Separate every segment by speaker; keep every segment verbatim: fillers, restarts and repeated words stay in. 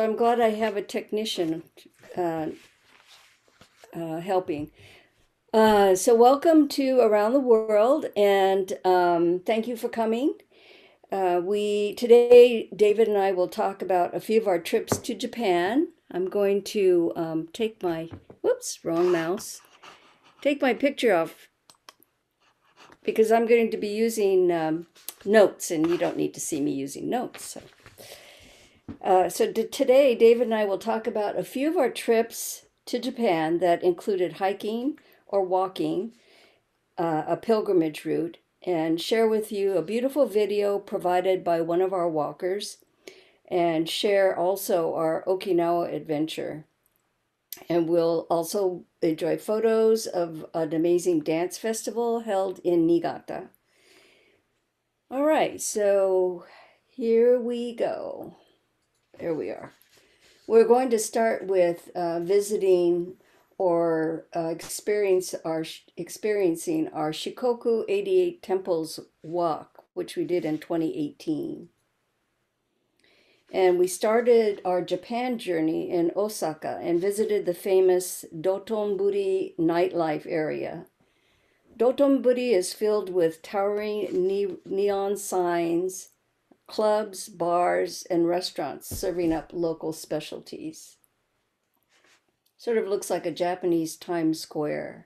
Speaker 1: So I'm glad I have a technician uh, uh, helping. Uh, so welcome to Around the World, and um, thank you for coming. Uh, we today, David and I will talk about a few of our trips to Japan. I'm going to um, take my, whoops, wrong mouse, take my picture off because I'm going to be using um, notes, and you don't need to see me using notes. So, uh, so today, David and I will talk about a few of our trips to Japan that included hiking or walking uh, a pilgrimage route, and share with you a beautiful video provided by one of our walkers, and share also our Okinawa adventure. And we'll also enjoy photos of an amazing dance festival held in Niigata. All right, so here we go. There we are. We're going to start with uh, visiting or uh, experience our experiencing our Shikoku eighty-eight Temples walk, which we did in twenty eighteen. And we started our Japan journey in Osaka and visited the famous Dotonbori nightlife area. Dotonbori is filled with towering ne neon signs, clubs, bars, and restaurants serving up local specialties. Sort of looks like a Japanese Times Square.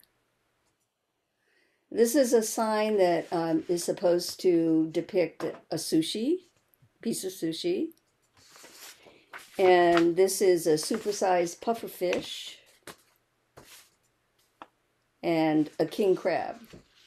Speaker 1: This is a sign that um, is supposed to depict a sushi, piece of sushi. And this is a supersized pufferfish and a king crab.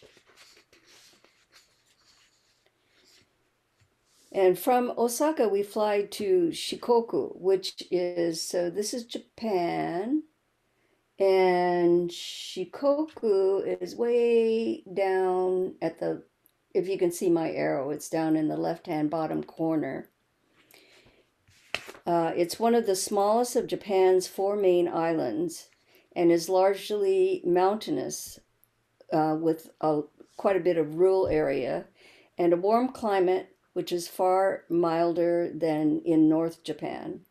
Speaker 1: And from Osaka, we fly to Shikoku, which is, so this is Japan. And Shikoku is way down at the, if you can see my arrow, it's down in the left-hand bottom corner. Uh, it's one of the smallest of Japan's four main islands and is largely mountainous uh, with a, quite a bit of rural area and a warm climate, which is far milder than in North Japan.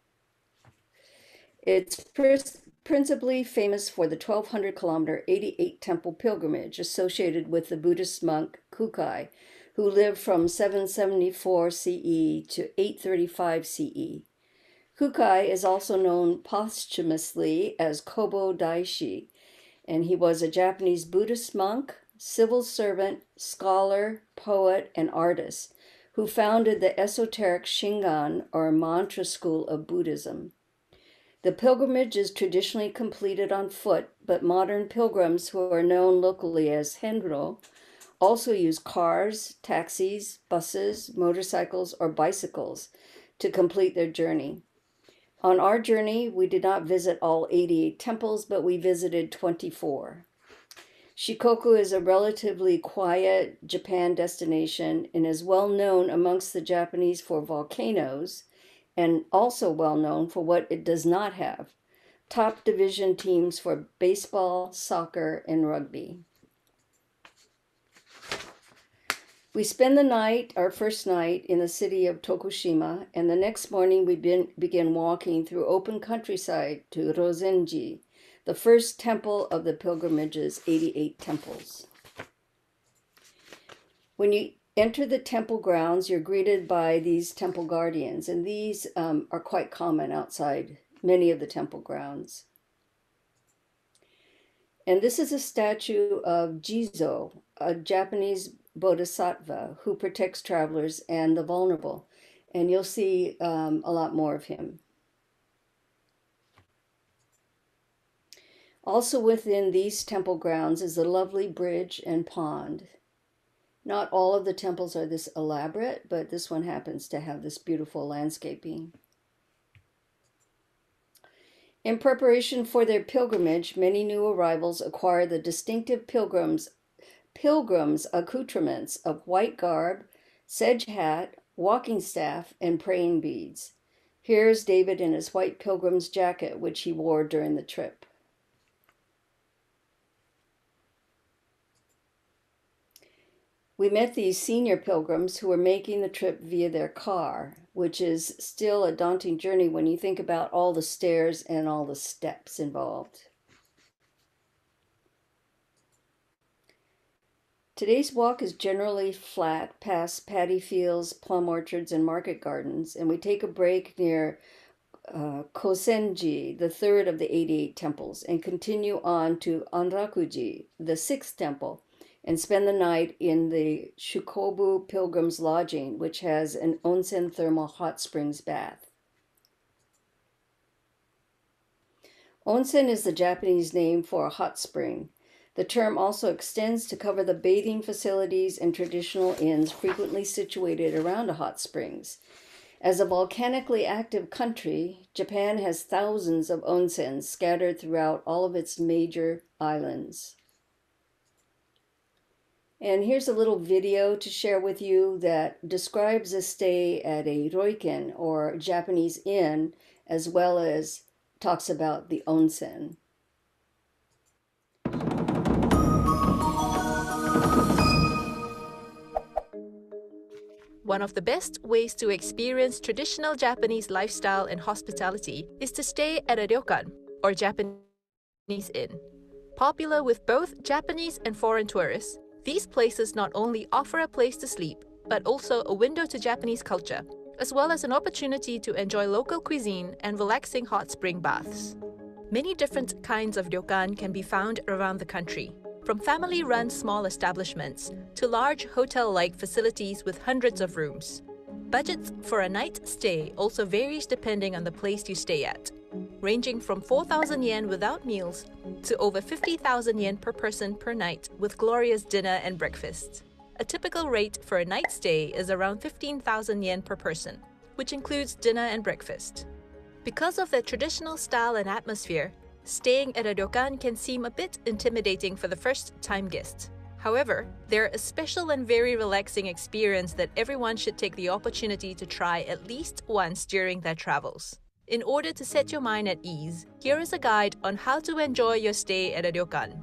Speaker 1: It's principally famous for the twelve hundred kilometer eighty-eight temple pilgrimage associated with the Buddhist monk Kukai, who lived from seven seventy-four C E to eight thirty-five C E. Kukai is also known posthumously as Kobo Daishi, and he was a Japanese Buddhist monk, civil servant, scholar, poet, and artist who founded the esoteric Shingon, or mantra school of Buddhism. The pilgrimage is traditionally completed on foot, but modern pilgrims, who are known locally as henro, also use cars, taxis, buses, motorcycles, or bicycles to complete their journey. On our journey, we did not visit all eighty-eight temples, but we visited twenty-four. Shikoku is a relatively quiet Japan destination and is well known amongst the Japanese for volcanoes, and also well known for what it does not have: top division teams for baseball, soccer, and rugby. We spend the night, our first night, in the city of Tokushima, and the next morning we begin walking through open countryside to Rozenji, the first temple of the pilgrimage's eighty-eight temples. When you enter the temple grounds, you're greeted by these temple guardians, and these um, are quite common outside many of the temple grounds. And this is a statue of Jizo, a Japanese bodhisattva who protects travelers and the vulnerable. And you'll see um, a lot more of him. Also within these temple grounds is a lovely bridge and pond. Not all of the temples are this elaborate, but this one happens to have this beautiful landscaping. In preparation for their pilgrimage, many new arrivals acquire the distinctive pilgrims, pilgrims' accoutrements of white garb, sedge hat, walking staff, and praying beads. Here's David in his white pilgrim's jacket, which he wore during the trip. We met these senior pilgrims who were making the trip via their car. which is still a daunting journey when you think about all the stairs and all the steps involved. Today's walk is generally flat past paddy fields, plum orchards, and market gardens, and we take a break near uh, Kosenji, the third of the eighty-eight temples, and continue on to Anrakuji, the sixth temple, and spend the night in the Shukobu Pilgrim's Lodging, which has an onsen thermal hot springs bath. Onsen is the Japanese name for a hot spring. The term also extends to cover the bathing facilities and traditional inns frequently situated around a hot springs. As a volcanically active country, Japan has thousands of onsens scattered throughout all of its major islands. And here's a little video to share with you that describes a stay at a roiken, or Japanese inn, as well as talks about the onsen.
Speaker 2: One of the best ways to experience traditional Japanese lifestyle and hospitality is to stay at a ryokan, or Japanese inn. Popular with both Japanese and foreign tourists, these places not only offer a place to sleep, but also a window to Japanese culture, as well as an opportunity to enjoy local cuisine and relaxing hot spring baths. Many different kinds of ryokan can be found around the country, from family-run small establishments to large hotel-like facilities with hundreds of rooms. Budgets for a night stay also varies depending on the place you stay at, ranging from four thousand yen without meals to over fifty thousand yen per person per night with glorious dinner and breakfast. A typical rate for a night stay is around fifteen thousand yen per person, which includes dinner and breakfast. Because of the traditional style and atmosphere, staying at a ryokan can seem a bit intimidating for the first-time guest. However, they're a special and very relaxing experience that everyone should take the opportunity to try at least once during their travels. In order to set your mind at ease, here is a guide on how to enjoy your stay at a ryokan.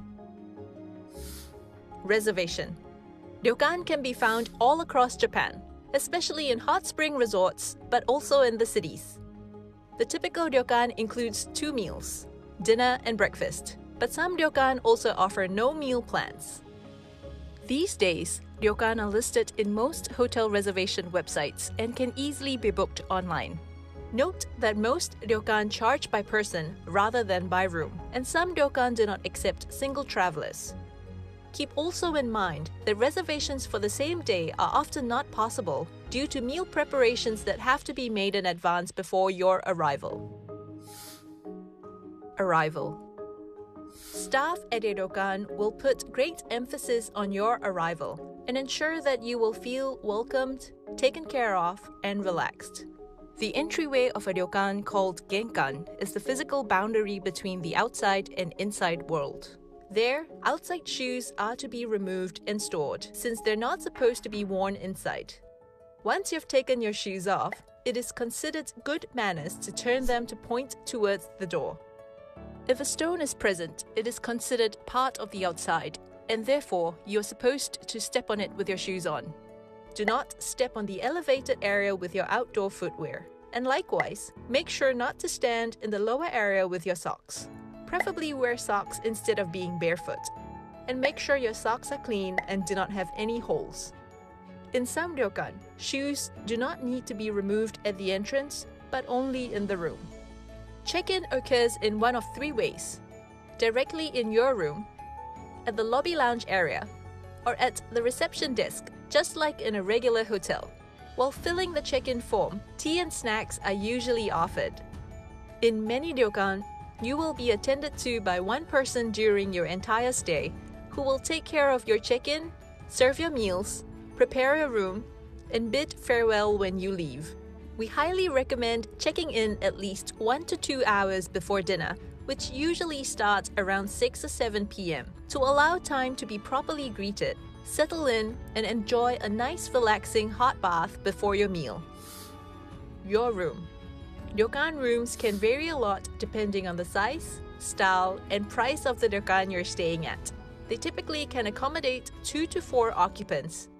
Speaker 2: Reservation. Ryokan can be found all across Japan, especially in hot spring resorts, but also in the cities. The typical ryokan includes two meals, dinner and breakfast, but some ryokan also offer no meal plans. These days, ryokan are listed in most hotel reservation websites and can easily be booked online. Note that most ryokan charge by person rather than by room, and some ryokan do not accept single travelers. Keep also in mind that reservations for the same day are often not possible due to meal preparations that have to be made in advance before your arrival. Arrival. Staff at a ryokan will put great emphasis on your arrival and ensure that you will feel welcomed, taken care of, and relaxed. The entryway of a ryokan, called genkan, is the physical boundary between the outside and inside world. There, outside shoes are to be removed and stored, since they're not supposed to be worn inside. Once you've taken your shoes off, it is considered good manners to turn them to point towards the door. If a stone is present, it is considered part of the outside, and therefore you're supposed to step on it with your shoes on. Do not step on the elevated area with your outdoor footwear. And likewise, make sure not to stand in the lower area with your socks. Preferably wear socks instead of being barefoot. And make sure your socks are clean and do not have any holes. In some ryokan, shoes do not need to be removed at the entrance, but only in the room. Check-in occurs in one of three ways: directly in your room, at the lobby lounge area, or at the reception desk, just like in a regular hotel. While filling the check-in form, tea and snacks are usually offered. In many ryokan, you will be attended to by one person during your entire stay, who will take care of your check-in, serve your meals, prepare your room, and bid farewell when you leave. We highly recommend checking in at least one to two hours before dinner, which usually starts around six or seven p m, to allow time to be properly greeted, settle in, and enjoy a nice relaxing hot bath before your meal. Your room. Ryokan rooms can vary a lot depending on the size, style, and price of the ryokan you're staying at. They typically can accommodate two to four occupants,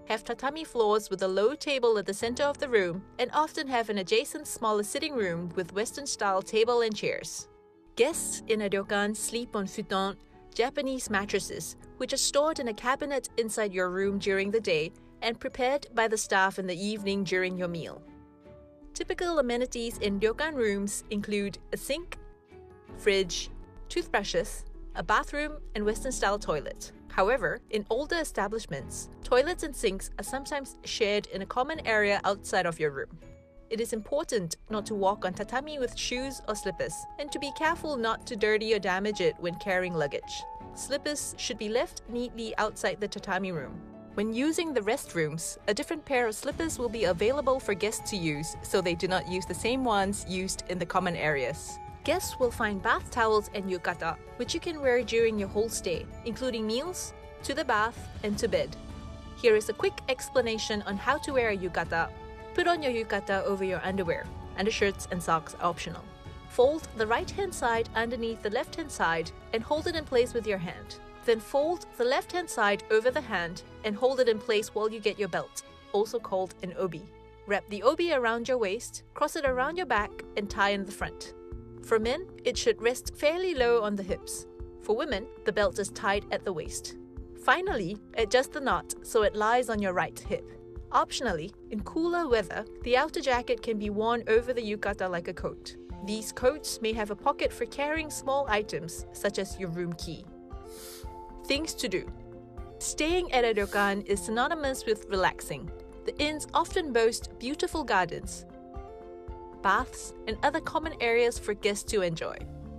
Speaker 2: have tatami floors with a low table at the center of the room, and often have an adjacent smaller sitting room with Western-style table and chairs. Guests in a ryokan sleep on futon, Japanese mattresses, which are stored in a cabinet inside your room during the day and prepared by the staff in the evening during your meal. Typical amenities in ryokan rooms include a sink, fridge, toothbrushes, a bathroom, and Western-style toilet. However, in older establishments, toilets and sinks are sometimes shared in a common area outside of your room. It is important not to walk on tatami with shoes or slippers, and to be careful not to dirty or damage it when carrying luggage. Slippers should be left neatly outside the tatami room. When using the restrooms, a different pair of slippers will be available for guests to use, so they do not use the same ones used in the common areas. Guests will find bath towels and yukata, which you can wear during your whole stay, including meals, to the bath, and to bed. Here is a quick explanation on how to wear a yukata. Put on your yukata over your underwear. Undershirts and socks are optional. Fold the right-hand side underneath the left-hand side and hold it in place with your hand. Then fold the left-hand side over the hand and hold it in place while you get your belt, also called an obi. Wrap the obi around your waist, cross it around your back, and tie in the front. For men, it should rest fairly low on the hips. For women, the belt is tied at the waist. Finally, adjust the knot so it lies on your right hip. Optionally, in cooler weather, the outer jacket can be worn over the yukata like a coat. These coats may have a pocket for carrying small items, such as your room key. Things to do. Staying at a ryokan is synonymous with relaxing. The inns often boast beautiful gardens, baths, and other common areas for guests to enjoy.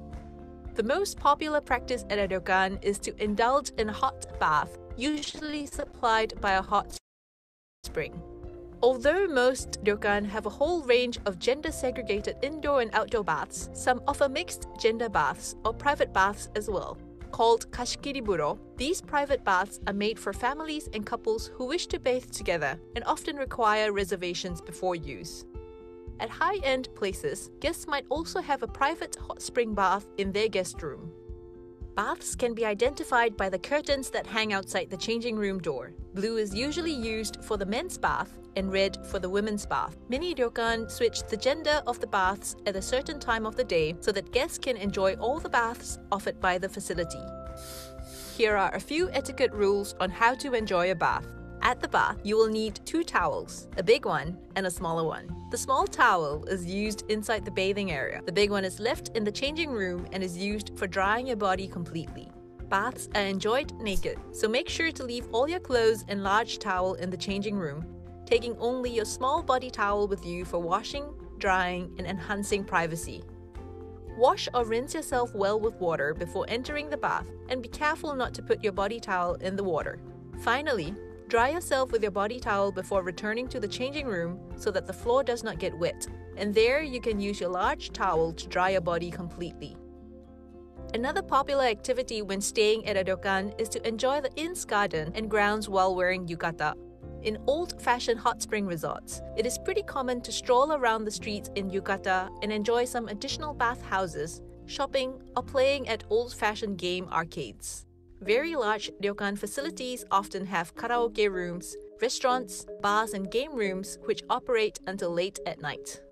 Speaker 2: The most popular practice at a ryokan is to indulge in a hot bath, usually supplied by a hot spring. Although most ryokan have a whole range of gender-segregated indoor and outdoor baths, some offer mixed gender baths or private baths as well. Called kashikiri-buro, these private baths are made for families and couples who wish to bathe together and often require reservations before use. At high-end places, guests might also have a private hot spring bath in their guest room. Baths can be identified by the curtains that hang outside the changing room door. Blue is usually used for the men's bath and red for the women's bath. Many ryokan switch the gender of the baths at a certain time of the day so that guests can enjoy all the baths offered by the facility. Here are a few etiquette rules on how to enjoy a bath. At the bath, you will need two towels, a big one and a smaller one. The small towel is used inside the bathing area. The big one is left in the changing room and is used for drying your body completely. Baths are enjoyed naked, so make sure to leave all your clothes and large towel in the changing room, taking only your small body towel with you for washing, drying, and enhancing privacy. Wash or rinse yourself well with water before entering the bath, and be careful not to put your body towel in the water. Finally, dry yourself with your body towel before returning to the changing room so that the floor does not get wet, and there you can use your large towel to dry your body completely. Another popular activity when staying at a ryokan is to enjoy the inn's garden and grounds while wearing yukata. In old-fashioned hot spring resorts, it is pretty common to stroll around the streets in yukata and enjoy some additional bathhouses, shopping, or playing at old-fashioned game arcades. Very large ryokan facilities often have karaoke rooms, restaurants, bars, and game rooms which operate until late at night.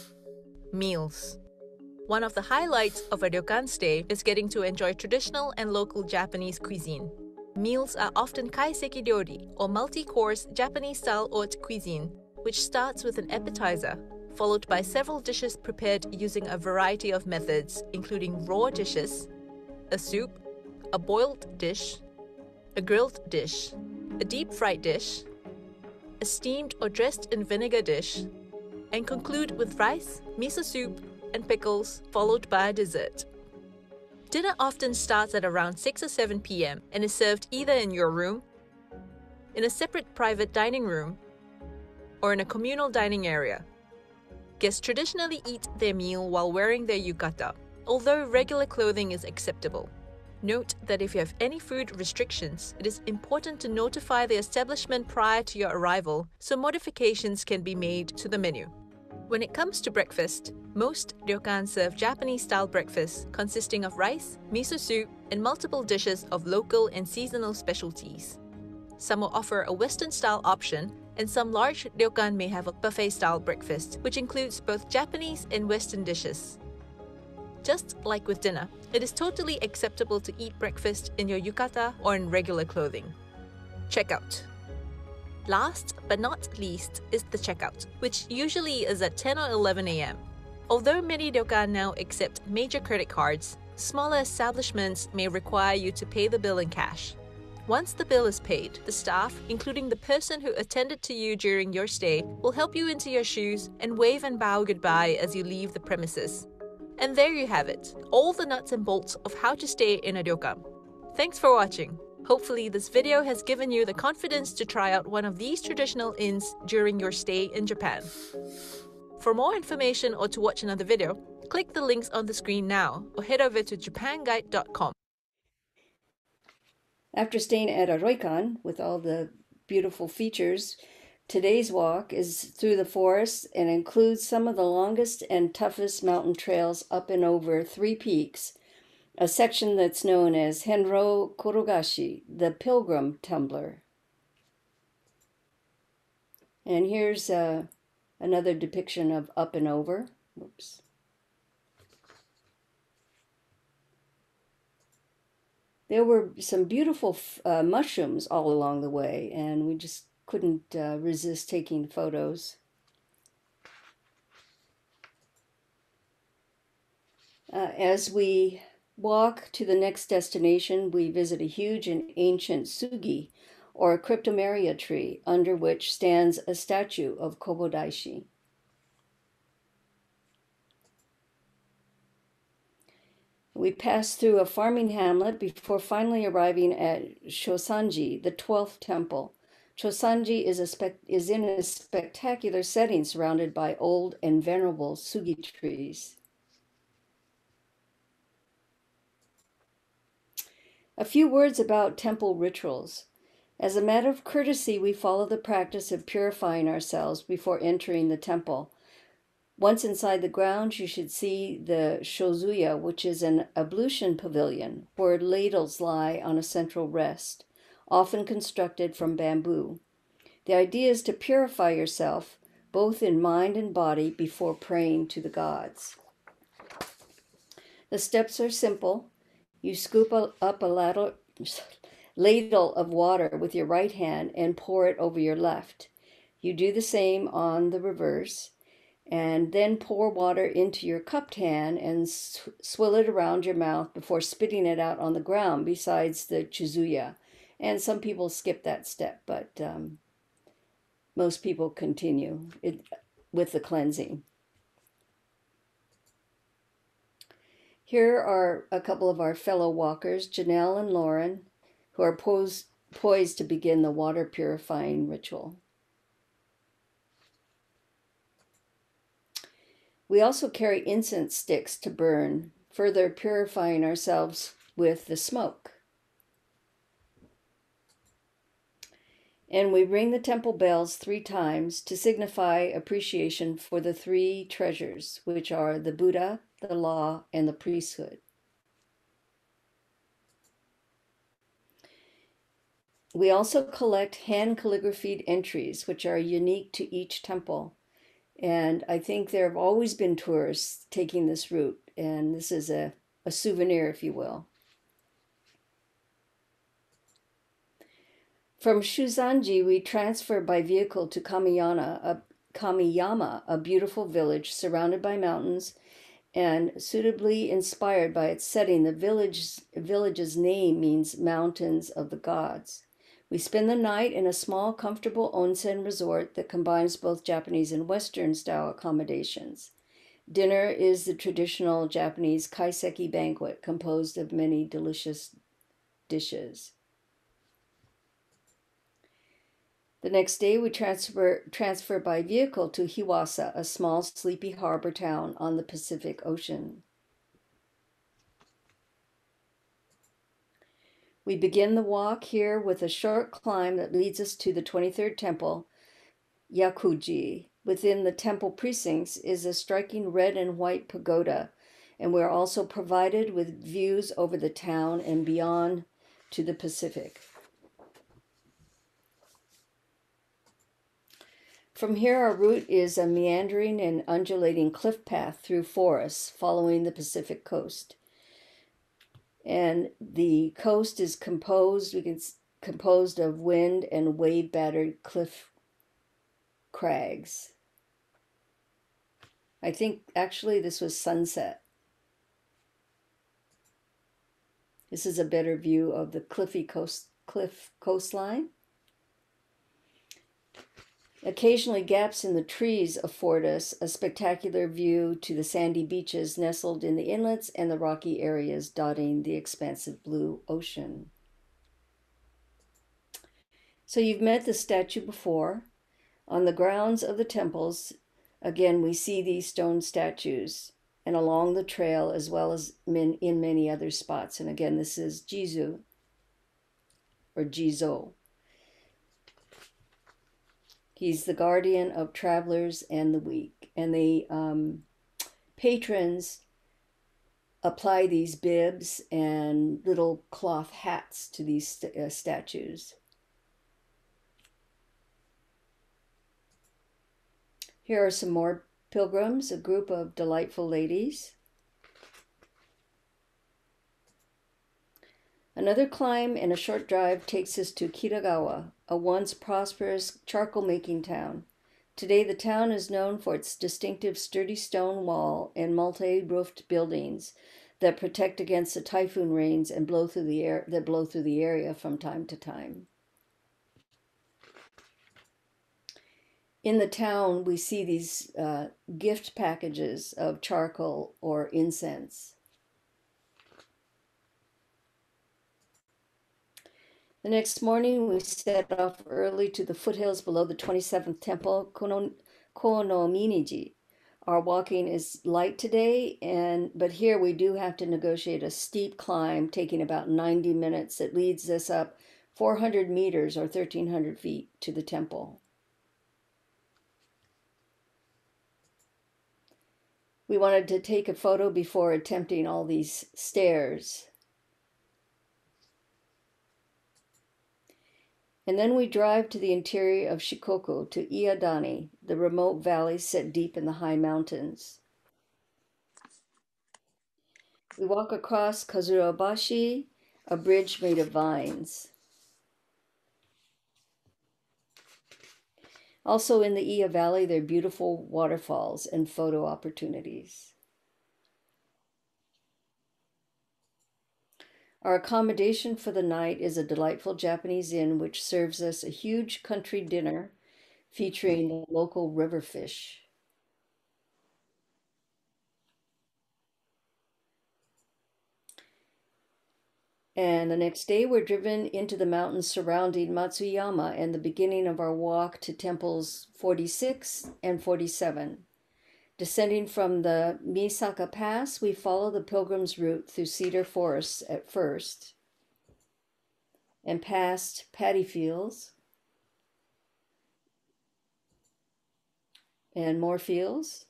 Speaker 2: Meals. One of the highlights of a ryokan stay is getting to enjoy traditional and local Japanese cuisine. Meals are often kaiseki ryori, or multi-course Japanese-style haute cuisine, which starts with an appetizer, followed by several dishes prepared using a variety of methods, including raw dishes, a soup, a boiled dish, a grilled dish, a deep-fried dish, a steamed or dressed in vinegar dish, and conclude with rice, miso soup, and pickles, followed by a dessert. Dinner often starts at around six or seven p m and is served either in your room, in a separate private dining room, or in a communal dining area. Guests traditionally eat their meal while wearing their yukata, although regular clothing is acceptable. Note that if you have any food restrictions, it is important to notify the establishment prior to your arrival so modifications can be made to the menu. When it comes to breakfast, most ryokan serve Japanese-style breakfast consisting of rice, miso soup, and multiple dishes of local and seasonal specialties. Some will offer a Western-style option, and some large ryokan may have a buffet-style breakfast, which includes both Japanese and Western dishes. Just like with dinner, it is totally acceptable to eat breakfast in your yukata or in regular clothing. Checkout. Last but not least is the checkout, which usually is at ten or eleven a m Although many ryokan now accept major credit cards, smaller establishments may require you to pay the bill in cash. Once the bill is paid, the staff, including the person who attended to you during your stay, will help you into your shoes and wave and bow goodbye as you leave the premises. And there you have it, all the nuts and bolts of how to stay in a ryokan. Thanks for watching. Hopefully this video has given you the confidence to try out one of these traditional inns during your stay in Japan. For more information or to watch another video, click the links on the screen now or head over to japan guide dot com.
Speaker 1: After staying at a ryokan with all the beautiful features, today's walk is through the forest and includes some of the longest and toughest mountain trails up and over three peaks, a section that's known as Henro Korogashi, the Pilgrim Tumbler. And here's uh, another depiction of up and over. Whoops. There were some beautiful uh, mushrooms all along the way, and we just couldn't uh, resist taking photos. Uh, as we walk to the next destination, we visit a huge and ancient sugi, or a cryptomeria tree, under which stands a statue of Kobodaishi. We pass through a farming hamlet before finally arriving at Shosanji, the twelfth temple. Shosanji is, a spec is in a spectacular setting surrounded by old and venerable sugi trees. A few words about temple rituals. As a matter of courtesy, we follow the practice of purifying ourselves before entering the temple. Once inside the grounds, you should see the shozuya, which is an ablution pavilion where ladles lie on a central rest, often constructed from bamboo. The idea is to purify yourself, both in mind and body, before praying to the gods. The steps are simple. You scoop up a ladle, ladle of water with your right hand and pour it over your left. You do the same on the reverse, and then pour water into your cupped hand and sw swill it around your mouth before spitting it out on the ground besides the chuzuya. And some people skip that step, but um, most people continue it with the cleansing. Here are a couple of our fellow walkers, Janelle and Lauren, who are posed, poised to begin the water purifying ritual. We also carry incense sticks to burn, further purifying ourselves with the smoke. And we ring the temple bells three times to signify appreciation for the three treasures, which are the Buddha, the law, and the priesthood. We also collect hand calligraphied entries, which are unique to each temple. And I think there have always been tourists taking this route, and this is a, a souvenir, if you will. From Shuzanji, we transfer by vehicle to Kamiyama, a, Kamiyama, a beautiful village surrounded by mountains and suitably inspired by its setting. The village, village's name means mountains of the gods. We spend the night in a small, comfortable onsen resort that combines both Japanese and Western style accommodations. Dinner is the traditional Japanese kaiseki banquet composed of many delicious dishes. The next day, we transfer, transfer by vehicle to Hiwasa, a small, sleepy harbor town on the Pacific Ocean. We begin the walk here with a short climb that leads us to the twenty-third temple, Yakuji. Within the temple precincts is a striking red and white pagoda, and we're also provided with views over the town and beyond to the Pacific. From here, our route is a meandering and undulating cliff path through forests following the Pacific coast. And the coast is composed, we can composed of wind and wave battered cliff crags. I think actually this was sunset. This is a better view of the cliffy coast cliff coastline. Occasionally, gaps in the trees afford us a spectacular view to the sandy beaches nestled in the inlets and the rocky areas dotting the expansive blue ocean. So you've met the statue before. On the grounds of the temples, again, we see these stone statues, and along the trail as well as in many other spots. And again, this is Jizo, or Jizo. He's the guardian of travelers and the weak. And the um, patrons apply these bibs and little cloth hats to these st uh, statues. Here are some more pilgrims, a group of delightful ladies. Another climb and a short drive takes us to Kitagawa, a once prosperous charcoal-making town. Today, the town is known for its distinctive sturdy stone wall and multi-roofed buildings that protect against the typhoon rains and blow through the air that blow through the area from time to time. In the town, we see these uh, gift packages of charcoal or incense. The next morning, we set off early to the foothills below the twenty-seventh temple, Kono, Konominiji. Our walking is light today, and but here we do have to negotiate a steep climb, taking about ninety minutes. That leads us up four hundred meters or thirteen hundred feet to the temple. We wanted to take a photo before attempting all these stairs. And then we drive to the interior of Shikoku, to Iadani, the remote valley set deep in the high mountains. We walk across Kazurabashi, a bridge made of vines. Also in the Iya Valley, there are beautiful waterfalls and photo opportunities. Our accommodation for the night is a delightful Japanese inn which serves us a huge country dinner featuring the local river fish. And the next day, we're driven into the mountains surrounding Matsuyama and the beginning of our walk to temples forty-six and forty-seven. Descending from the Misaka Pass, we follow the pilgrim's route through cedar forests at first and past paddy fields and more fields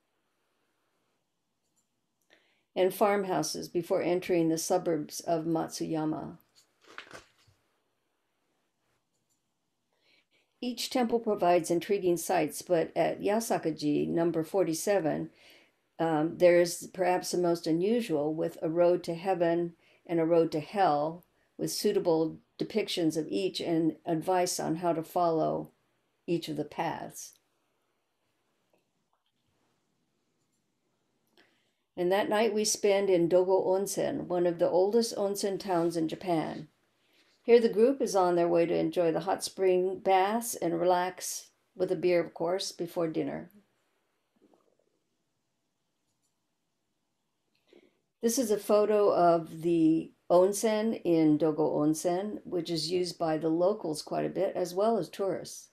Speaker 1: and farmhouses before entering the suburbs of Matsuyama. Each temple provides intriguing sights, but at Yasakaji, number forty-seven, um, there is perhaps the most unusual, with a road to heaven and a road to hell, with suitable depictions of each and advice on how to follow each of the paths. And that night we spend in Dogo Onsen, one of the oldest onsen towns in Japan. Here the group is on their way to enjoy the hot spring baths and relax with a beer, of course, before dinner. This is a photo of the onsen in Dogo Onsen, which is used by the locals quite a bit, as well as tourists.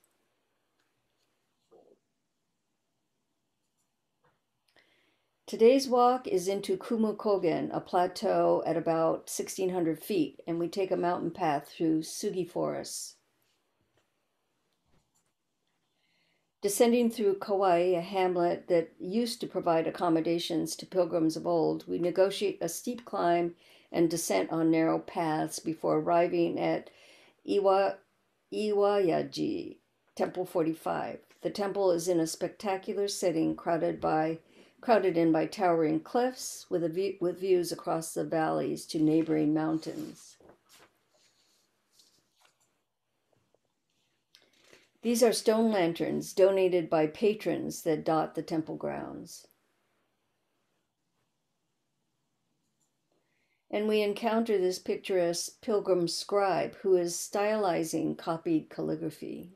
Speaker 1: Today's walk is into Kumu Kogen, a plateau at about sixteen hundred feet, and we take a mountain path through Sugi forests. Descending through Kawai, a hamlet that used to provide accommodations to pilgrims of old, we negotiate a steep climb and descent on narrow paths before arriving at Iwa, Iwayaji, Temple forty-five. The temple is in a spectacular setting crowded by crowded in by towering cliffs with a view, with views across the valleys to neighboring mountains. These are stone lanterns donated by patrons that dot the temple grounds. And we encounter this picturesque pilgrim scribe who is stylizing copied calligraphy.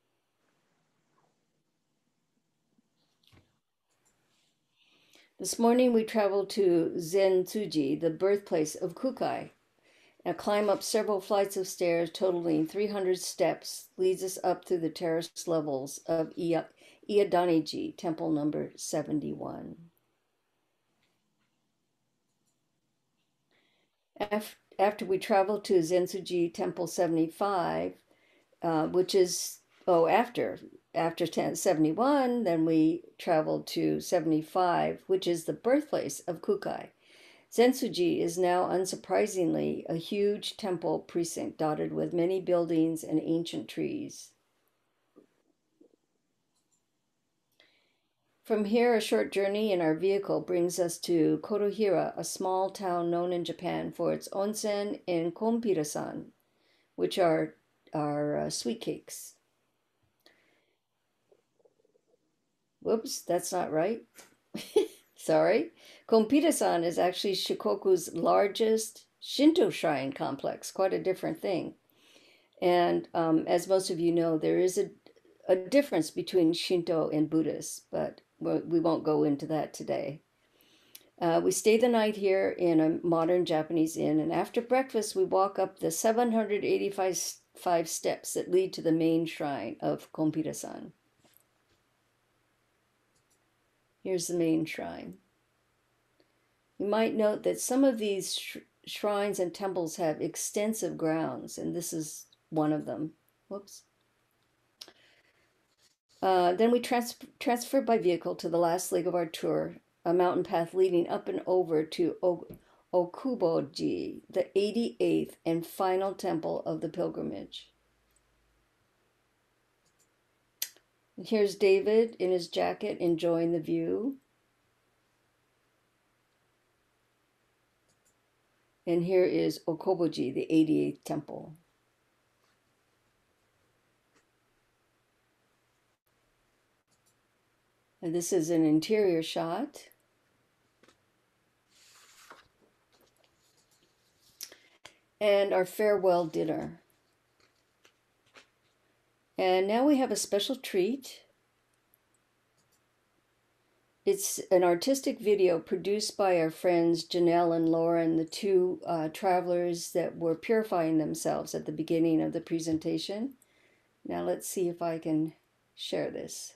Speaker 1: This morning we traveled to Zentsuji, the birthplace of Kukai. Now climb up several flights of stairs totaling three hundred steps leads us up through the terraced levels of Iadaniji, temple number seventy-one. After we traveled to Zentsuji Temple seventy-five, uh, which is, oh, after, after seventy-one, then we traveled to seventy-five, which is the birthplace of Kukai. Zentsuji is now, unsurprisingly, a huge temple precinct dotted with many buildings and ancient trees. From here, a short journey in our vehicle brings us to Korohira, a small town known in Japan for its onsen and konpira-san, which are, are uh, sweet cakes. Whoops, that's not right. Sorry. Konpira-san is actually Shikoku's largest Shinto shrine complex, quite a different thing. And um, as most of you know, there is a, a difference between Shinto and Buddhist, but we won't go into that today. Uh, we stay the night here in a modern Japanese inn, and after breakfast, we walk up the seven hundred eighty-five five steps that lead to the main shrine of Konpira-san. Here's the main shrine. You might note that some of these sh shrines and temples have extensive grounds, and this is one of them. Whoops. Uh, then we trans transferred by vehicle to the last leg of our tour, a mountain path leading up and over to o Okuboji, the eighty-eighth and final temple of the pilgrimage. And here's David in his jacket enjoying the view. And here is Okuboji, the eighty-eighth temple. And this is an interior shot. And our farewell dinner. And now we have a special treat. It's an artistic video produced by our friends Janelle and Lauren, the two uh, travelers that were purifying themselves at the beginning of the presentation. Now let's see if I can share this.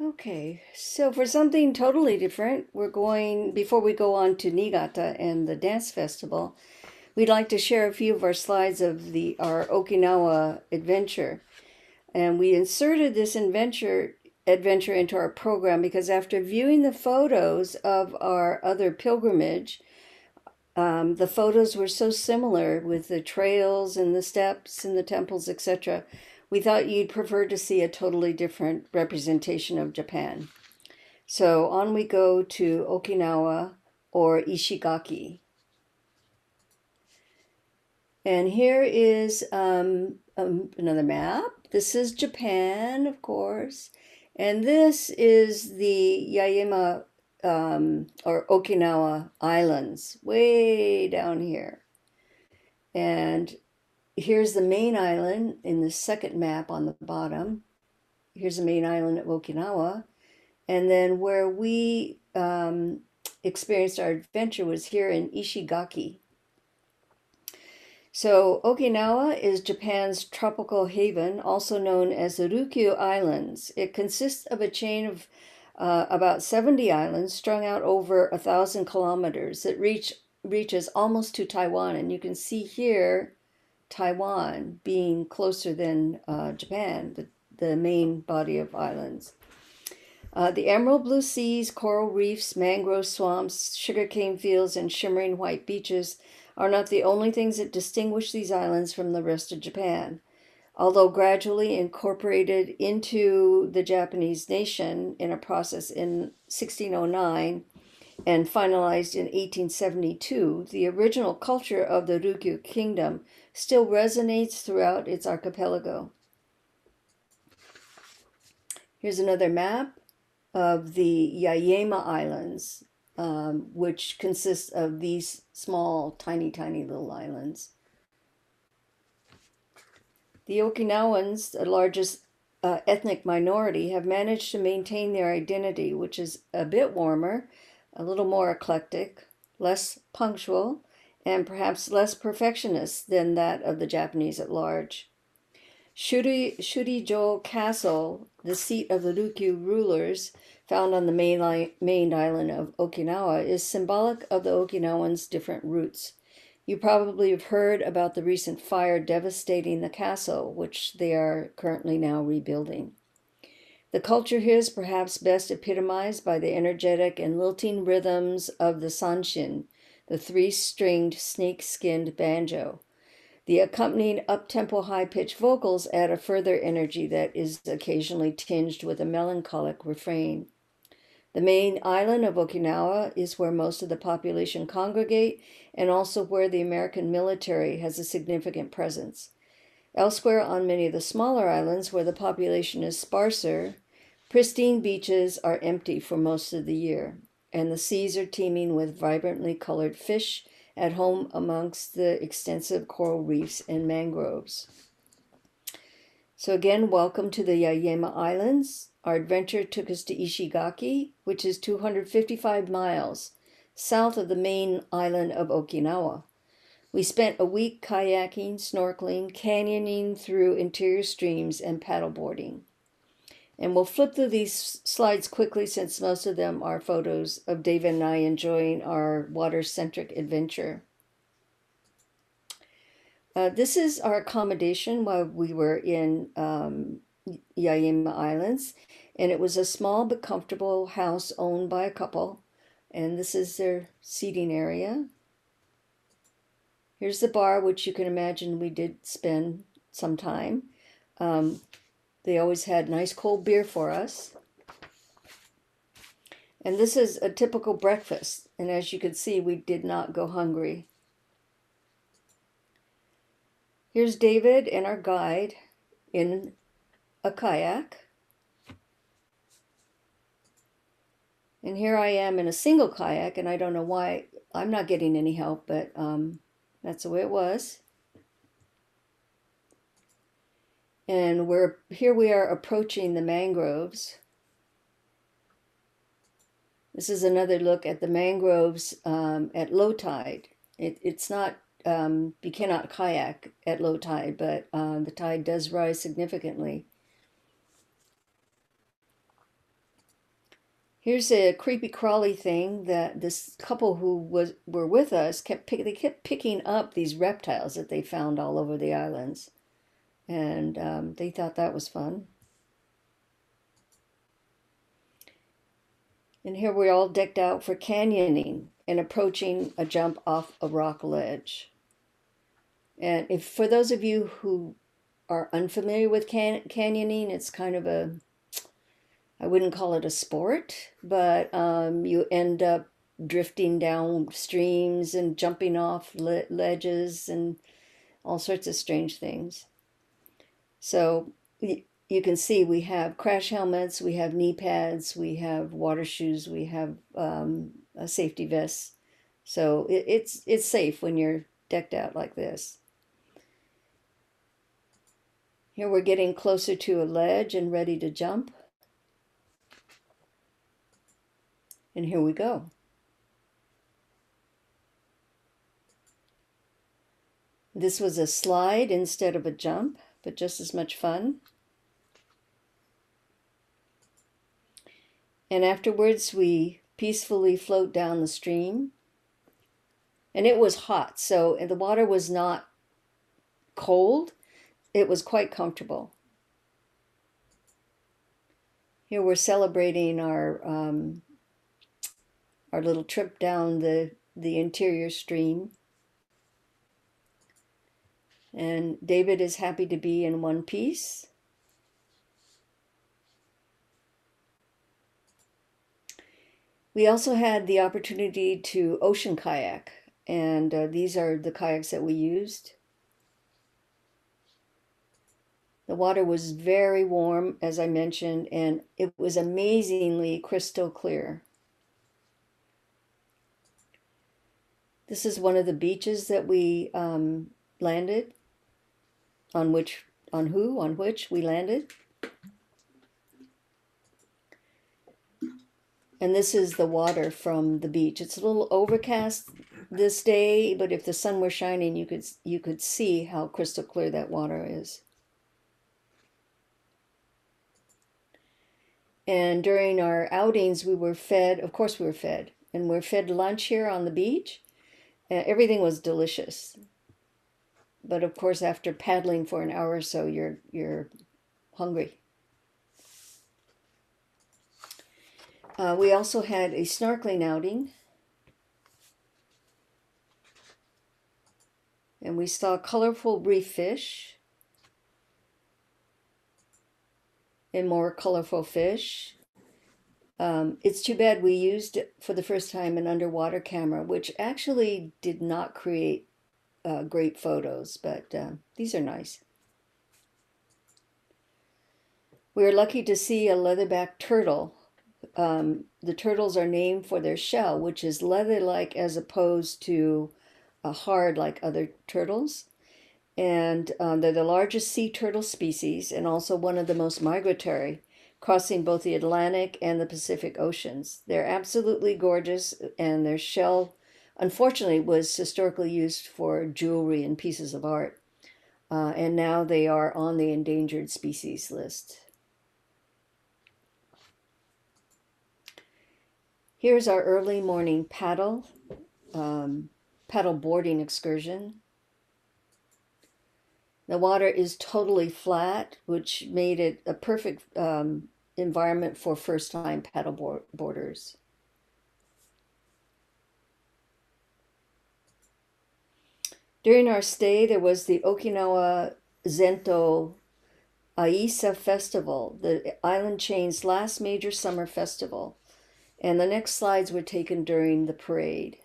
Speaker 1: Okay, so for something totally different, we're going, before we go on to Niigata and the dance festival, we'd like to share a few of our slides of the our Okinawa adventure. And we inserted this adventure adventure into our program because after viewing the photos of our other pilgrimage, um, the photos were so similar with the trails and the steps and the temples, et cetera. We thought you'd prefer to see a totally different representation of Japan. So on we go to Okinawa or Ishigaki. And here is um, um, another map. This is Japan, of course. And this is the Yaeyama um, or Okinawa Islands, way down here. And here's the main island in the second map on the bottom. Here's the main island of Okinawa. And then where we um, experienced our adventure was here in Ishigaki. So Okinawa is Japan's tropical haven, also known as the Ryukyu Islands. It consists of a chain of uh, about seventy islands strung out over a thousand kilometers that reach reaches almost to Taiwan. And you can see here Taiwan being closer than uh, Japan, the, the main body of islands. Uh, the emerald blue seas, coral reefs, mangrove swamps, sugarcane fields, and shimmering white beaches are not the only things that distinguish these islands from the rest of Japan. Although gradually incorporated into the Japanese nation in a process in sixteen oh nine and finalized in eighteen seventy-two, the original culture of the Ryukyu Kingdom still resonates throughout its archipelago. Here's another map of the Yaeyama Islands, um, which consists of these small, tiny, tiny little islands. The Okinawans, the largest uh, ethnic minority, have managed to maintain their identity, which is a bit warmer, a little more eclectic, less punctual, and perhaps less perfectionist than that of the Japanese at large. Shuri, Shurijo Castle, the seat of the Ryukyu rulers, found on the main, li- main island of Okinawa, is symbolic of the Okinawans' different roots. You probably have heard about the recent fire devastating the castle, which they are currently now rebuilding. The culture here is perhaps best epitomized by the energetic and lilting rhythms of the sanshin, the three-stringed snake-skinned banjo. The accompanying up-tempo high-pitched vocals add a further energy that is occasionally tinged with a melancholic refrain. The main island of Okinawa is where most of the population congregate and also where the American military has a significant presence. Elsewhere on many of the smaller islands where the population is sparser, pristine beaches are empty for most of the year, and the seas are teeming with vibrantly colored fish at home amongst the extensive coral reefs and mangroves. So again, welcome to the Yaeyama Islands. Our adventure took us to Ishigaki, which is two hundred fifty-five miles south of the main island of Okinawa. We spent a week kayaking, snorkeling, canyoning through interior streams, and paddleboarding. And we'll flip through these slides quickly since most of them are photos of David and I enjoying our water-centric adventure. Uh, this is our accommodation while we were in um, Yaeyama Islands, and it was a small but comfortable house owned by a couple, and this is their seating area. Here's the bar, which you can imagine we did spend some time. Um, They always had nice cold beer for us. And this is a typical breakfast. And as you can see, we did not go hungry. Here's David and our guide in a kayak. And here I am in a single kayak, and I don't know why I'm not getting any help, but um, that's the way it was. And we're here we are approaching the mangroves. This is another look at the mangroves um, at low tide. It, it's not, um, you cannot kayak at low tide, but uh, the tide does rise significantly. Here's a creepy crawly thing that this couple who was were with us kept pick, they kept picking up these reptiles that they found all over the islands, and um, they thought that was fun. And here we're all decked out for canyoning and approaching a jump off a rock ledge. And if for those of you who are unfamiliar with can- canyoning, it's kind of a, I wouldn't call it a sport, but um, you end up drifting down streams and jumping off le- ledges and all sorts of strange things. So y- you can see we have crash helmets, we have knee pads, we have water shoes, we have um, a safety vest. So it, it's it's safe when you're decked out like this. Here we're getting closer to a ledge and ready to jump. And here we go. This was a slide instead of a jump, but just as much fun. And afterwards, we peacefully float down the stream. And it was hot, so the water was not cold. It was quite comfortable. Here we're celebrating our um, our little trip down the, the interior stream. And David is happy to be in one piece. We also had the opportunity to ocean kayak, and uh, these are the kayaks that we used. The water was very warm, as I mentioned, and it was amazingly crystal clear. This is one of the beaches that we um, landed, on which, on who, on which we landed. And this is the water from the beach. It's a little overcast this day, but if the sun were shining, you could you could see how crystal clear that water is. And during our outings, we were fed, of course we were fed, and we're fed lunch here on the beach. Uh, everything was delicious. But of course, after paddling for an hour or so, you're you're hungry. Uh, we also had a snorkeling outing. And we saw colorful reef fish and more colorful fish. Um, it's too bad we used for the first time an underwater camera, which actually did not create uh, great photos, but uh, these are nice. We were lucky to see a leatherback turtle. Um, the turtles are named for their shell, which is leather-like as opposed to uh, hard like other turtles. And um, they're the largest sea turtle species and also one of the most migratory, crossing both the Atlantic and the Pacific Oceans. They're absolutely gorgeous, and their shell, unfortunately, was historically used for jewelry and pieces of art. Uh, and now they are on the endangered species list. Here's our early morning paddle, um, paddle boarding excursion. The water is totally flat, which made it a perfect um, environment for first-time paddle boarders. During our stay, there was the Okinawa Zento Aisa Festival, the island chain's last major summer festival. And the next slides were taken during the parade.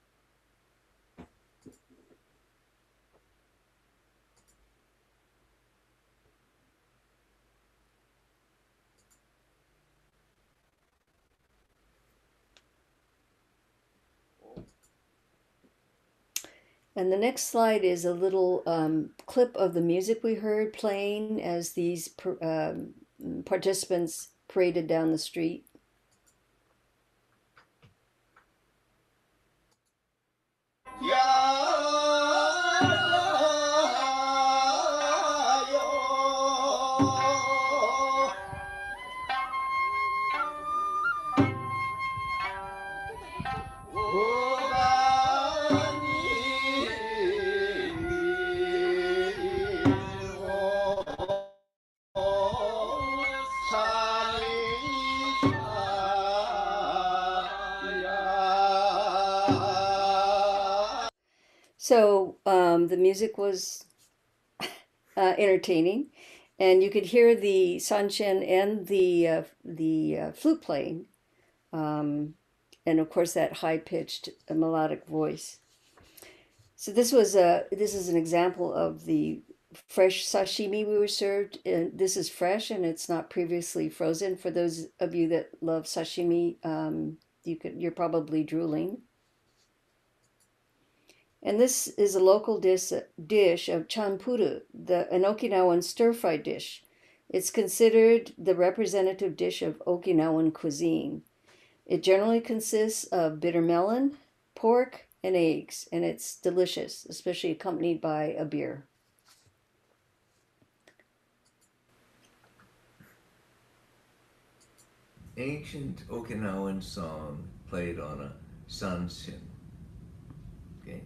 Speaker 1: And the next slide is a little um, clip of the music we heard playing as these um, participants paraded down the street. So um, the music was uh, entertaining, and you could hear the sanshin and the uh, the uh, flute playing, um, and of course that high pitched melodic voice. So this was a this is an example of the fresh sashimi we were served. And this is fresh and it's not previously frozen. For those of you that love sashimi, um, you could you're probably drooling. And this is a local dish, dish of chanpuru, the an Okinawan stir-fry dish. It's considered the representative dish of Okinawan cuisine. It generally consists of bitter melon, pork, and eggs, and it's delicious, especially accompanied by a beer.
Speaker 3: Ancient Okinawan song played on a sanshin. Okay.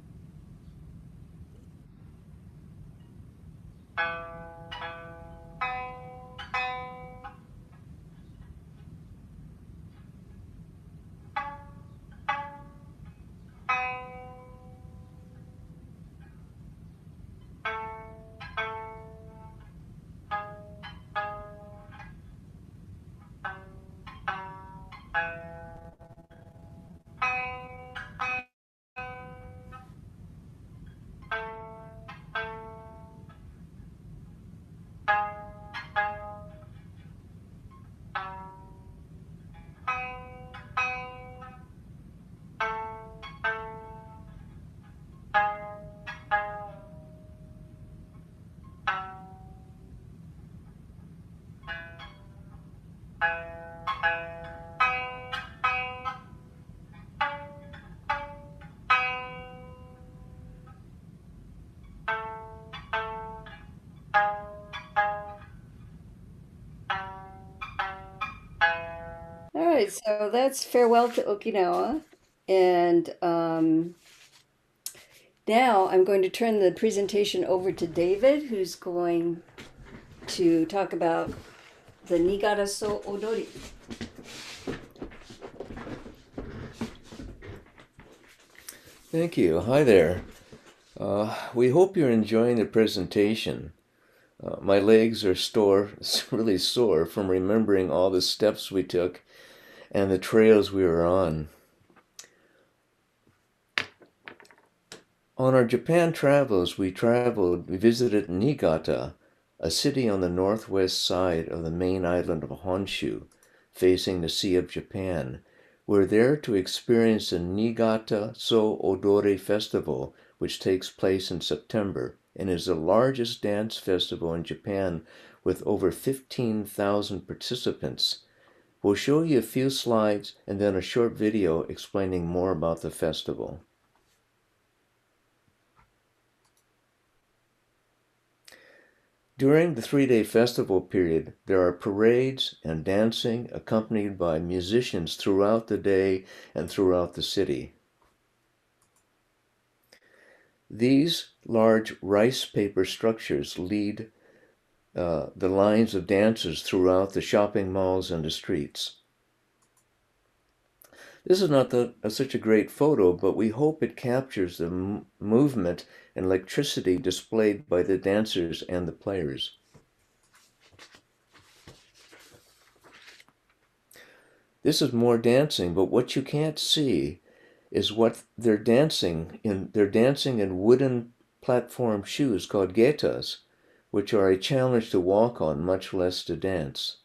Speaker 1: All right, so that's farewell to Okinawa. And um, now I'm going to turn the presentation over to David, who's going to talk about the Niigata So Odori.
Speaker 3: Thank you. Hi there. Uh, we hope you're enjoying the presentation. Uh, my legs are store, really sore from remembering all the steps we took and the trails we were on. On our Japan travels, we traveled, we visited Niigata, a city on the northwest side of the main island of Honshu, facing the Sea of Japan. We're there to experience the Niigata So Odori Festival, which takes place in September and is the largest dance festival in Japan with over fifteen thousand participants. We'll show you a few slides and then a short video explaining more about the festival. During the three-day festival period, there are parades and dancing accompanied by musicians throughout the day and throughout the city. These large rice paper structures lead uh, the lines of dancers throughout the shopping malls and the streets. This is not the, uh, such a great photo, but we hope it captures the m- movement and electricity displayed by the dancers and the players. This is more dancing, but what you can't see is what they're dancing in. They're dancing in wooden platform shoes called getas, which are a challenge to walk on, much less to dance.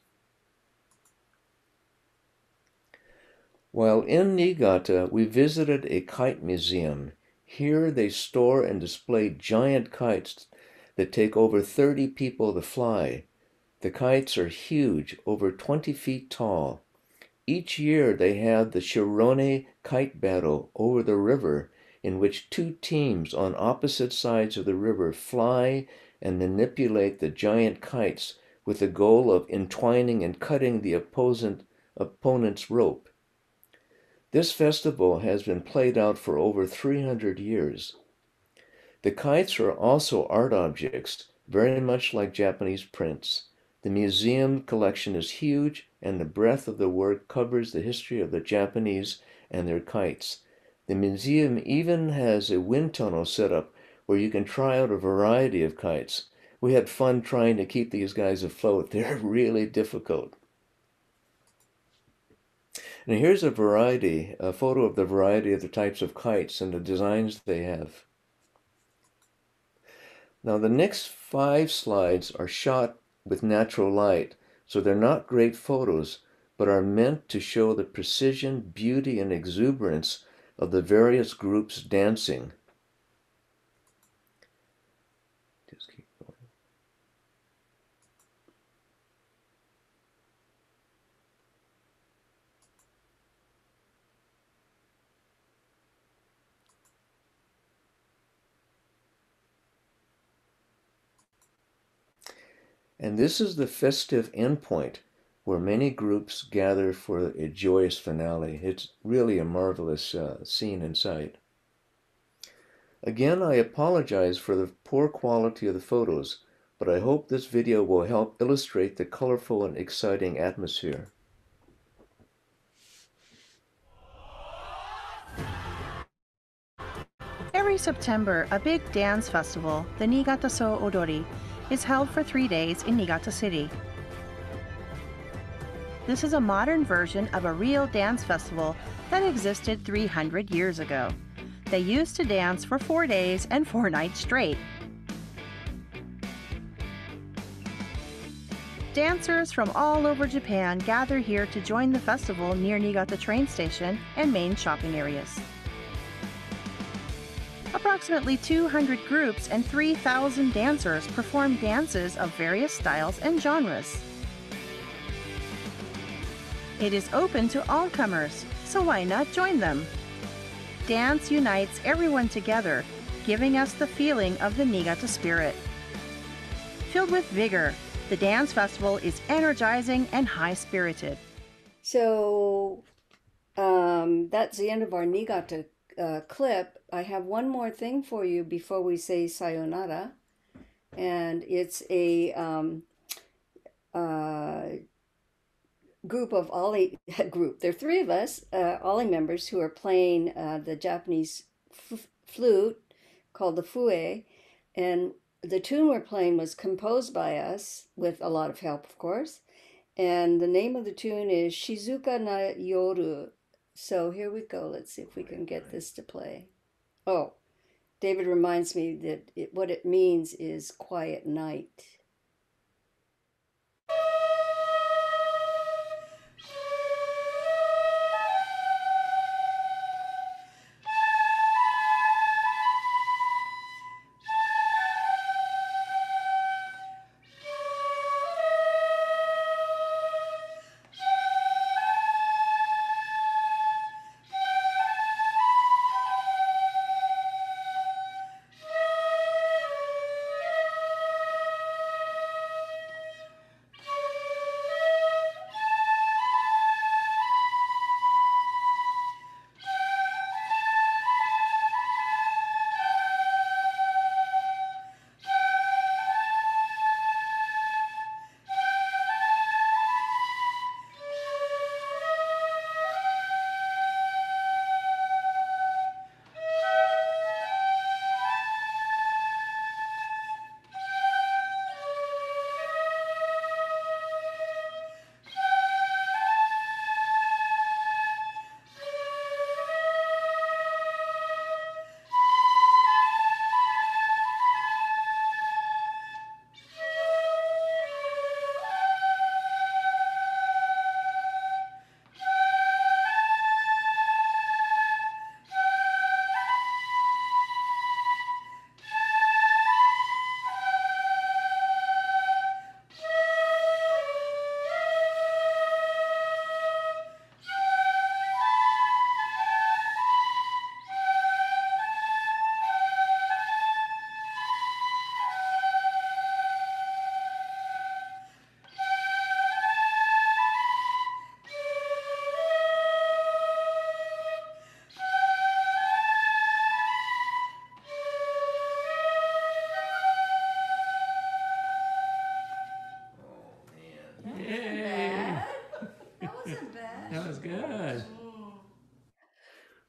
Speaker 3: While in Niigata, we visited a kite museum. Here they store and display giant kites that take over thirty people to fly. The kites are huge, over twenty feet tall. Each year they have the Shirone Kite Battle over the river, in which two teams on opposite sides of the river fly and manipulate the giant kites with the goal of entwining and cutting the opposing, opponent's rope. This festival has been played out for over three hundred years. The kites are also art objects, very much like Japanese prints. The museum collection is huge, and the breadth of the work covers the history of the Japanese and their kites. The The museum even has a wind tunnel set up where you can try out a variety of kites. We had fun trying to keep these guys afloat. They're really difficult. And here's a variety, a photo of the variety of the types of kites and the designs they have. Now the next five slides are shot with natural light, so they're not great photos, but are meant to show the precision, beauty, and exuberance of the various groups dancing. Just keep going. And this is the festive endpoint where many groups gather for a joyous finale. It's really a marvelous uh, scene and sight. Again, I apologize for the poor quality of the photos, but I hope this video will help illustrate the colorful and exciting atmosphere.
Speaker 4: Every September, a big dance festival, the Niigata So Odori, is held for three days in Niigata City. This is a modern version of a real dance festival that existed three hundred years ago. They used to dance for four days and four nights straight. Dancers from all over Japan gather here to join the festival near Niigata train station and main shopping areas. Approximately two hundred groups and three thousand dancers perform dances of various styles and genres. It is open to all comers, so why not join them? Dance unites everyone together, giving us the feeling of the Niigata spirit. Filled with vigor, the dance festival is energizing and high-spirited.
Speaker 1: So um, that's the end of our Niigata uh, clip. I have one more thing for you before we say sayonara, and it's a um, uh, group of Ollie group. There are three of us, uh, Ollie members, who are playing uh, the Japanese f- flute called the fue, and the tune we're playing was composed by us with a lot of help, of course. And the name of the tune is Shizuka na Yoru. So here we go. Let's see if we can get this to play. Oh, David reminds me that it, what it means is quiet night.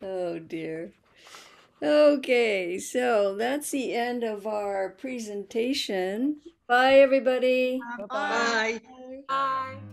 Speaker 1: Oh dear. Okay, so that's the end of our presentation. Bye, everybody.
Speaker 5: Bye.
Speaker 6: Bye.